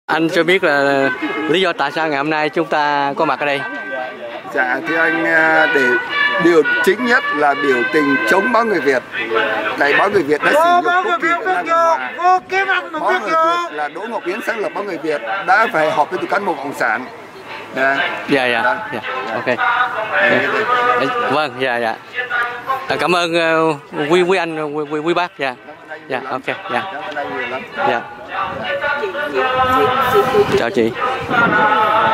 Anh cho biết là lý do tại sao ngày hôm nay chúng ta có mặt ở đây? Dạ thưa anh, để điều chính nhất là biểu tình chống báo người Việt. Tại báo người Việt đã sử dụng quốc kỳ Việt Nam Cộng Hòa. Báo người Việt là Đỗ Ngọc Yến sáng lập báo người Việt đã phải họp với tụi cán bộ cộng sản. Dạ, ok. Vâng, dạ. Cảm ơn quý anh, quý bác. Dạ, ok, dạ. Chào chị.